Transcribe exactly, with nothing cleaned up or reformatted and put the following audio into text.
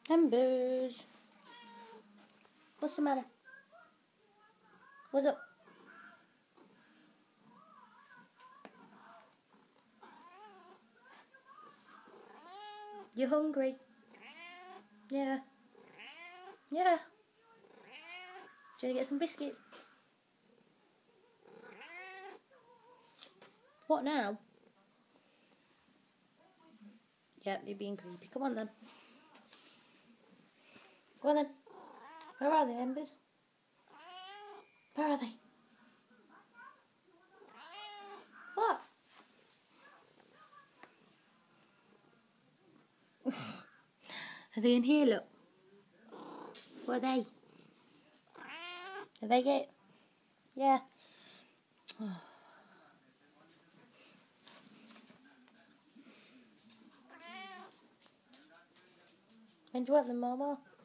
Embers. What's the matter? What's up? You hungry? Yeah. Yeah. Do you want to get some biscuits? What now? Yep, you're being creepy. Come on then. Go on then. Where are they, Embers? Where are they? What? Are they in here, look? What are they? Are they it? Yeah. When do you want them, Mama?